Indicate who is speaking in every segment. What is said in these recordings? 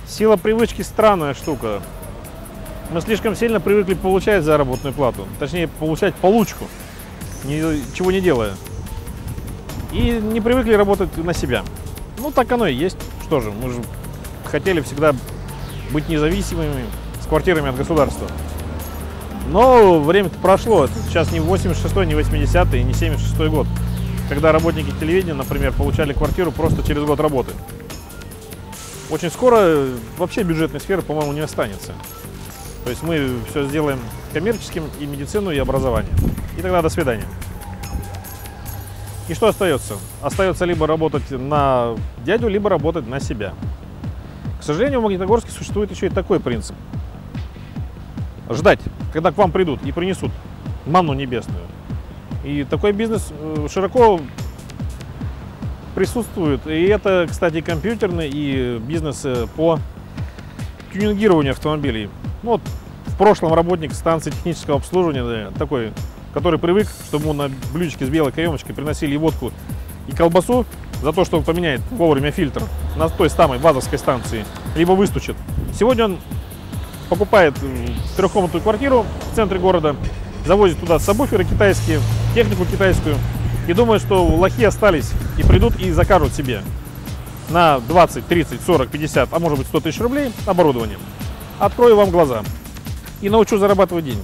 Speaker 1: Сила привычки – странная штука. Мы слишком сильно привыкли получать заработную плату, точнее получать получку, ничего не делая. И не привыкли работать на себя. Ну так оно и есть. Что же, мы же хотели всегда быть независимыми, с квартирами от государства. Но время-то прошло. Сейчас не 86-й, не 80-й, не 76-й год, когда работники телевидения, например, получали квартиру просто через год работы. Очень скоро вообще бюджетной сферы, по-моему, не останется. То есть мы все сделаем коммерческим, и медицину, и образование. И тогда до свидания. И что остается? Остается либо работать на дядю, либо работать на себя. К сожалению, в Магнитогорске существует еще и такой принцип. Ждать, когда к вам придут и принесут манну небесную. И такой бизнес широко присутствует. И это, кстати, компьютерный и бизнес по тюнингированию автомобилей. Ну, вот в прошлом работник станции технического обслуживания, такой, который привык, чтобы ему на блюдечке с белой каемочкой приносили и водку, и колбасу за то, что он поменяет вовремя фильтр на той самой базовской станции, либо выстучит. Сегодня он покупает трехкомнатную квартиру в центре города, завозит туда сабвуферы китайские, технику китайскую, и думает, что лохи остались и придут и закажут себе на 20, 30, 40, 50, а может быть 100 тысяч рублей оборудование. Открою вам глаза и научу зарабатывать деньги.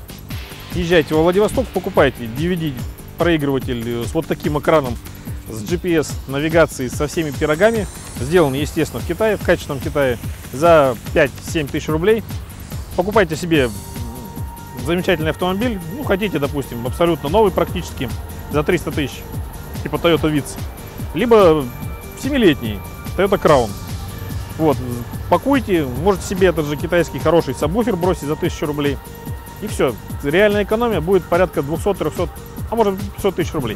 Speaker 1: Езжайте во Владивосток, покупайте DVD-проигрыватель с вот таким экраном, с GPS-навигацией, со всеми пирогами, сделанный, естественно, в Китае, в качественном Китае, за 5-7 тысяч рублей. Покупайте себе замечательный автомобиль, ну, хотите, допустим, абсолютно новый практически, за 300 тысяч, типа Toyota Vitz, либо 7-летний Toyota Crown. Вот, пакуйте, можете себе этот же китайский хороший сабвуфер бросить за 1000 рублей. И все, реальная экономия будет порядка 200-300, а может 500 тысяч рублей.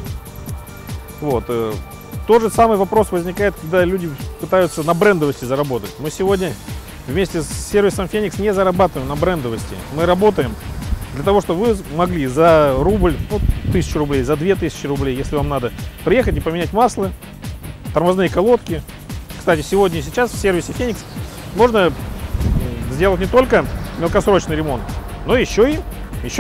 Speaker 1: Вот. Тот же самый вопрос возникает, когда люди пытаются на брендовости заработать. Мы сегодня вместе с сервисом Phoenix не зарабатываем на брендовости. Мы работаем для того, чтобы вы могли за рубль, ну, 1000 рублей, за 2000 рублей, если вам надо, приехать и поменять масло, тормозные колодки. Кстати, сегодня и сейчас в сервисе Phoenix можно сделать не только мелкосрочный ремонт, но еще и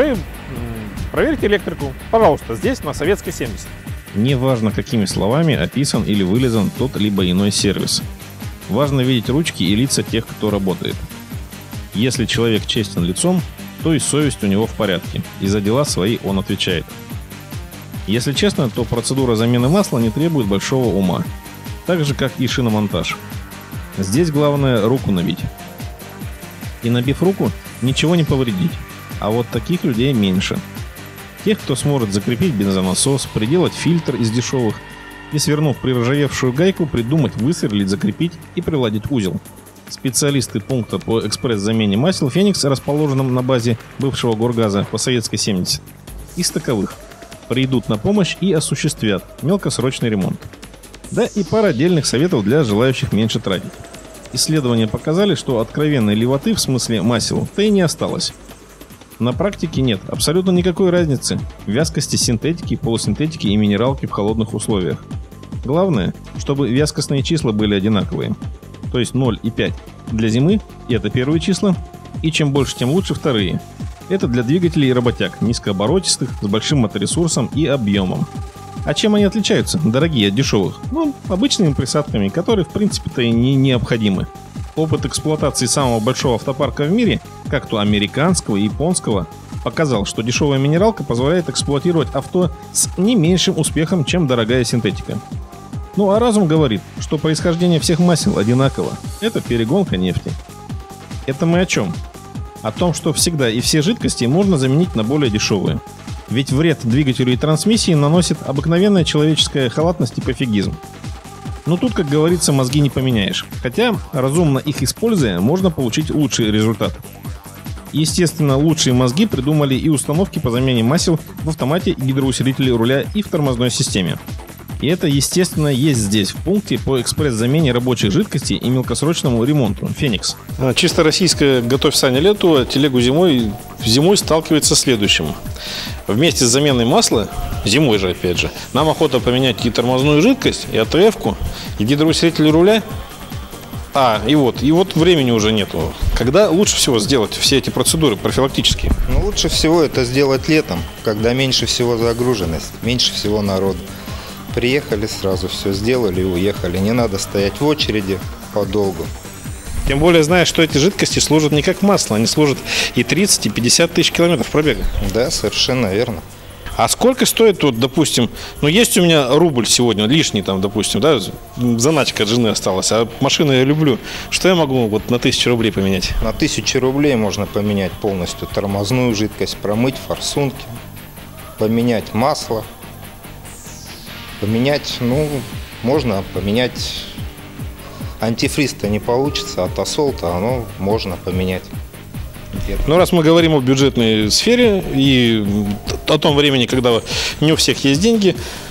Speaker 1: проверить электрику. Пожалуйста, здесь на Советской 70.
Speaker 2: Неважно, какими словами описан или вылезан тот либо иной сервис. Важно видеть ручки и лица тех, кто работает. Если человек честен лицом, то и совесть у него в порядке, и за дела свои он отвечает. Если честно, то процедура замены масла не требует большого ума, так же, как и шиномонтаж. Здесь главное руку набить. И набив руку, ничего не повредить, а вот таких людей меньше. Тех, кто сможет закрепить бензонасос, приделать фильтр из дешевых и, свернув приржавевшую гайку, придумать, высверлить, закрепить и приладить узел. Специалисты пункта по экспресс-замене масел Phoenix, расположенном на базе бывшего Горгаза по Советской 70, из таковых придут на помощь и осуществят мелкосрочный ремонт. Да и пара отдельных советов для желающих меньше тратить. Исследования показали, что откровенной левоты в смысле масел-то и не осталось. На практике нет абсолютно никакой разницы в вязкости синтетики, полусинтетики и минералки в холодных условиях. Главное, чтобы вязкостные числа были одинаковые. То есть 0 и 5 для зимы, и это первые числа, и чем больше, тем лучше вторые. Это для двигателей и работяг, низкооборотистых, с большим моторесурсом и объемом. А чем они отличаются, дорогие от дешевых? Ну, обычными присадками, которые в принципе-то и не необходимы. Опыт эксплуатации самого большого автопарка в мире, как то американского и японского, показал, что дешевая минералка позволяет эксплуатировать авто с не меньшим успехом, чем дорогая синтетика. Ну а разум говорит, что происхождение всех масел одинаково. Это перегонка нефти. Это мы о чем? О том, что всегда и все жидкости можно заменить на более дешевые. Ведь вред двигателю и трансмиссии наносит обыкновенная человеческая халатность и пофигизм. Но тут, как говорится, мозги не поменяешь. Хотя, разумно их используя, можно получить лучший результат. Естественно, лучшие мозги придумали и установки по замене масел в автомате, гидроусилителе руля и в тормозной системе. И это, естественно, есть здесь, в пункте по экспресс-замене рабочих жидкостей и мелкосрочному ремонту Phoenix.
Speaker 3: Чисто российское «Готовь, Саня, лету» телегу зимой сталкивается с следующим. Вместе с заменой масла, зимой же опять же, нам охота поменять и тормозную жидкость, и АТФ-ку, и гидроусилитель руля. И вот времени уже нету. Когда лучше всего сделать все эти процедуры профилактические?
Speaker 4: Ну, лучше всего это сделать летом, когда меньше всего загруженность, меньше всего народу. Приехали, сразу все сделали и уехали. Не надо стоять в очереди подолгу.
Speaker 3: Тем более, зная, что эти жидкости служат не как масло, они служат и 30, и 50 тысяч километров пробега.
Speaker 4: Да, совершенно верно.
Speaker 3: А сколько стоит, вот, допустим, есть у меня рубль сегодня, лишний там, допустим, да, заначка от жены осталась, а машину я люблю. Что я могу вот на 1000 рублей поменять?
Speaker 4: На 1000 рублей можно поменять полностью тормозную жидкость, промыть форсунки, поменять масло, поменять, можно поменять антифриз-то не получится, а тосол-то оно можно поменять.
Speaker 3: Раз мы говорим о бюджетной сфере и о том времени, когда не у всех есть деньги,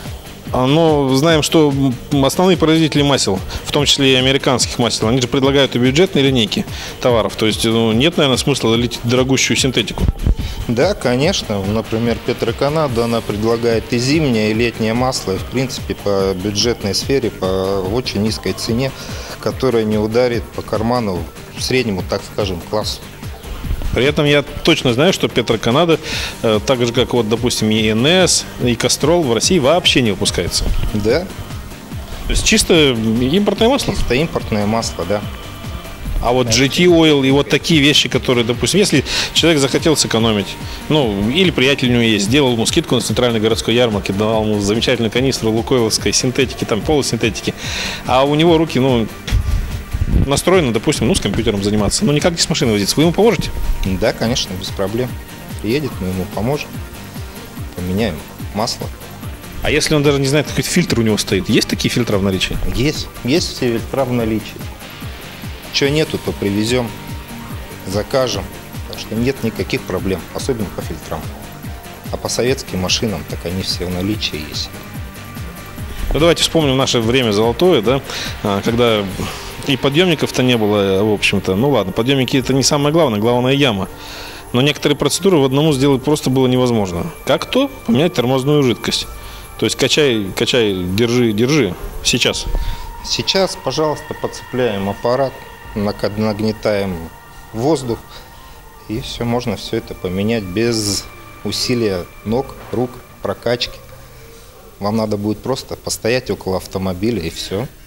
Speaker 3: но знаем, что основные производители масел, в том числе и американских масел, они же предлагают и бюджетные линейки товаров. То есть нет, наверное, смысла лить дорогущую синтетику.
Speaker 4: Да, конечно. Например, Петроканада, она предлагает и зимнее, и летнее масло, и в принципе по бюджетной сфере, по очень низкой цене, которая не ударит по карману среднему, так скажем, классу.
Speaker 3: При этом я точно знаю, что Петроканада, так же как, допустим, и НС, и Кастрол в России вообще не выпускается.
Speaker 4: Да.
Speaker 3: То есть чисто импортное масло?
Speaker 4: Чисто импортное масло, да.
Speaker 3: А вот GT Oil и вот такие вещи, которые, допустим, если человек захотел сэкономить, или приятель у него есть, сделал ему скидку на центральной городской ярмарке, дал ему замечательную канистру лукойловской синтетики, там полусинтетики, а у него руки, настроены, допустим, с компьютером заниматься, никак не с машиной возиться. Вы ему поможете?
Speaker 4: Да, конечно, без проблем. Приедет, мы ему поможем, поменяем масло.
Speaker 3: А если он даже не знает, какой фильтр у него стоит? Есть такие фильтры в наличии?
Speaker 4: Есть все фильтра в наличии. Чего нету, то привезем, закажем. Так что нет никаких проблем, особенно по фильтрам. А по советским машинам, так они все в наличии есть.
Speaker 3: Давайте вспомним наше время золотое, да, когда и подъемников-то не было, в общем-то. Ладно, подъемники это не самое главное, главное яма. Но некоторые процедуры в одному сделать просто было невозможно. Как то? Поменять тормозную жидкость. То есть качай, держи. Сейчас.
Speaker 4: Сейчас, пожалуйста, подцепляем аппарат, нагнетаем воздух, и все, можно все это поменять без усилия ног, рук, прокачки. Вам надо будет просто постоять около автомобиля, и все.